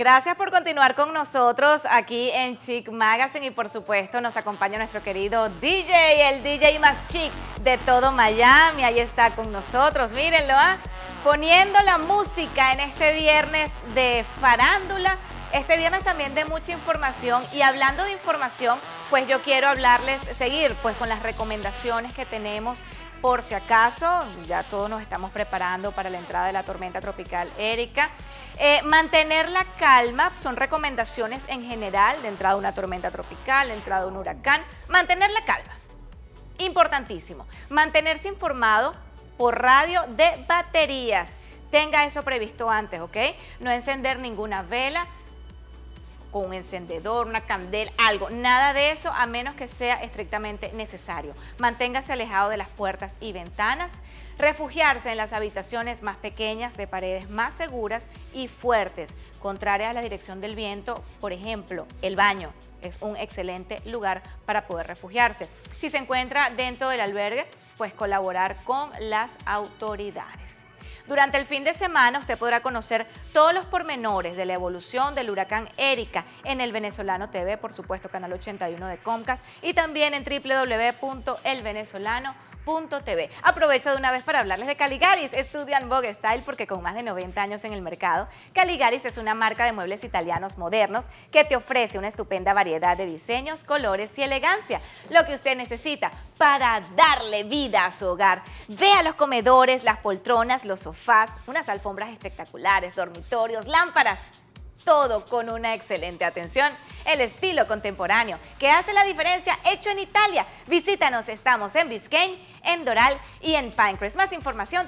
Gracias por continuar con nosotros aquí en Chic Magazine y por supuesto nos acompaña nuestro querido DJ, el DJ más chic de todo Miami. Ahí está con nosotros, mírenlo, poniendo la música en este viernes de farándula, este viernes también de mucha información. Y hablando de información, pues yo quiero seguir pues con las recomendaciones que tenemos. Por si acaso, ya todos nos estamos preparando para la entrada de la tormenta tropical Erika. Mantener la calma, son recomendaciones en general de entrada de una tormenta tropical, de entrada de un huracán. Mantener la calma, importantísimo. Mantenerse informado por radio de baterías. Tenga eso previsto antes, ¿ok? No encender ninguna vela con un encendedor, una candela, algo, nada de eso a menos que sea estrictamente necesario. Manténgase alejado de las puertas y ventanas, refugiarse en las habitaciones más pequeñas de paredes más seguras y fuertes, contrarias a la dirección del viento. Por ejemplo, el baño es un excelente lugar para poder refugiarse. Si se encuentra dentro del albergue, pues colaborar con las autoridades. Durante el fin de semana usted podrá conocer todos los pormenores de la evolución del huracán Erika en El Venezolano TV, por supuesto canal 81 de Comcast, y también en www.elvenezolano.tv. Aprovecho de una vez para hablarles de Caligaris, estudian Vogue Style, porque con más de 90 años en el mercado, Caligaris es una marca de muebles italianos modernos que te ofrece una estupenda variedad de diseños, colores y elegancia, lo que usted necesita para darle vida a su hogar. Vea los comedores, las poltronas, los sofás, unas alfombras espectaculares, dormitorios, lámparas, todo con una excelente atención. El estilo contemporáneo que hace la diferencia, hecho en Italia. Visítanos, estamos en Biscayne, en Doral y en Pinecrest. Más información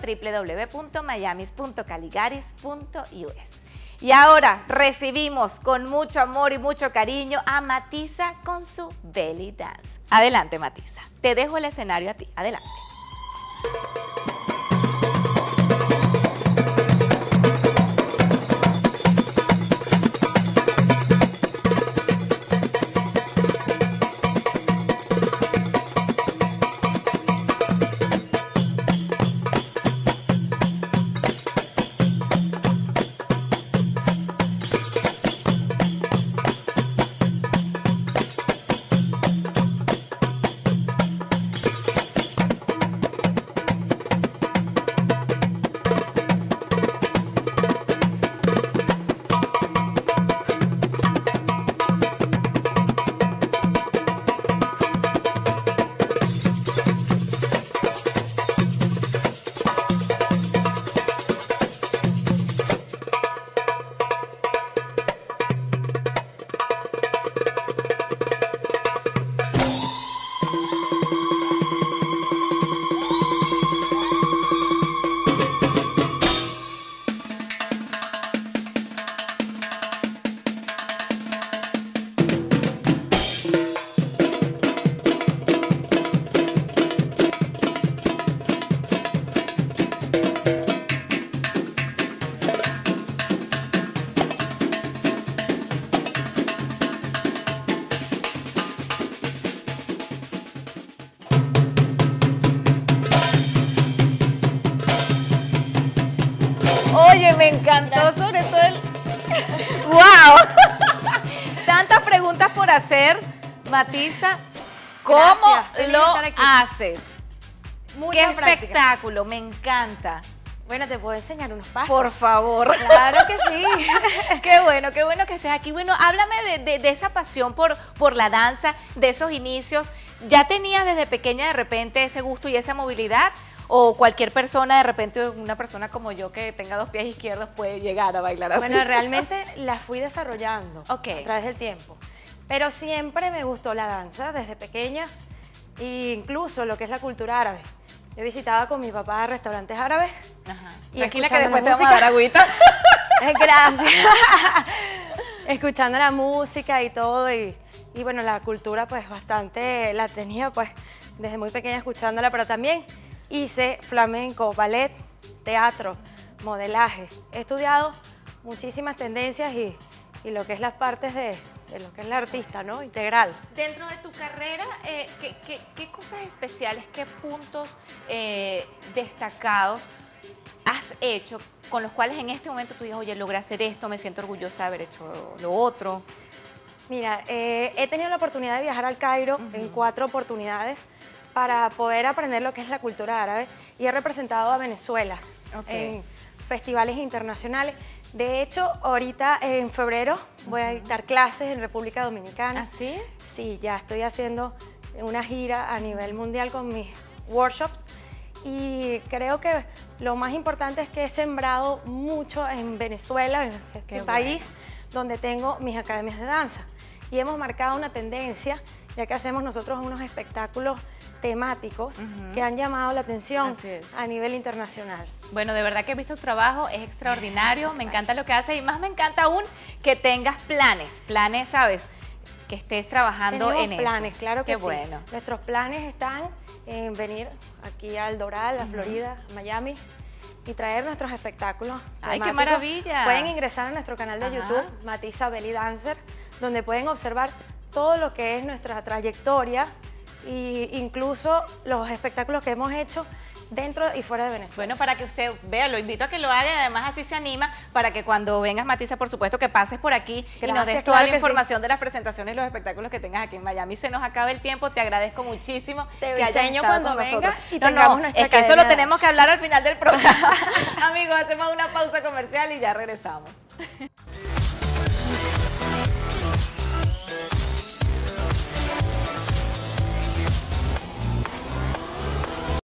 www.miamis.caligaris.us. Y ahora recibimos con mucho amor y mucho cariño a Matisa con su Belly Dance. Adelante, Matisa. Te dejo el escenario a ti. Adelante. Oye, me encantó sobre todo el... ¡Wow! Tantas preguntas por hacer, Matisa. ¿Cómo lo haces? ¡Qué espectáculo! Me encanta. Bueno, te puedo enseñar unos pasos. Por favor. Claro que sí. Qué bueno que estés aquí. Bueno, háblame de esa pasión por la danza, de esos inicios. ¿Ya tenías desde pequeña de repente ese gusto y esa movilidad? ¿O cualquier persona, de repente una persona como yo que tenga dos pies izquierdos puede llegar a bailar así? Bueno, realmente la fui desarrollando a través del tiempo. Pero siempre me gustó la danza desde pequeña, e incluso lo que es la cultura árabe. Yo visitaba con mi papá restaurantes árabes. Ajá. Y tranquila que después te vamos a dar agüita. Gracias. Escuchando la música y todo. Y bueno, la cultura pues bastante la tenía pues desde muy pequeña escuchándola, pero también hice flamenco, ballet, teatro, modelaje. He estudiado muchísimas tendencias y lo que es las partes de lo que es la artista, ¿no? Integral. Dentro de tu carrera, ¿qué cosas especiales, qué puntos destacados has hecho con los cuales en este momento tú digas, oye, logré hacer esto, me siento orgullosa de haber hecho lo otro? Mira, he tenido la oportunidad de viajar al Cairo en 4 oportunidades para poder aprender lo que es la cultura árabe y he representado a Venezuela en festivales internacionales. De hecho, ahorita en febrero voy a dictar clases en República Dominicana. ¿Ah, sí? Sí, ya estoy haciendo una gira a nivel mundial con mis workshops y creo que lo más importante es que he sembrado mucho en Venezuela, en este país donde tengo mis academias de danza y hemos marcado una tendencia ya que hacemos nosotros unos espectáculos temáticos que han llamado la atención a nivel internacional. Bueno, de verdad que he visto tu trabajo, es extraordinario, me encanta lo que haces y más me encanta aún que tengas planes, ¿sabes? Que estés trabajando en eso. Planes, claro que Qué sí. bueno. Nuestros planes están en venir aquí al Doral, a Florida, a Miami y traer nuestros espectáculos. ¡Ay, qué temáticos. maravilla! Pueden ingresar a nuestro canal de YouTube, Matisa Belly Dancer, donde pueden observar todo lo que es nuestra trayectoria e incluso los espectáculos que hemos hecho dentro y fuera de Venezuela. Bueno, para que usted vea, lo invito a que lo haga y además así se anima para que cuando vengas, Matisa, por supuesto, que pases por aquí y nos des toda la información de las presentaciones y los espectáculos que tengas aquí en Miami. Se nos acaba el tiempo, te agradezco muchísimo Te que hayas enseño estado cuando con venga nosotros. y No, tengamos nuestra es que eso academia lo de tenemos que hablar al final del programa. Amigos, hacemos una pausa comercial y ya regresamos.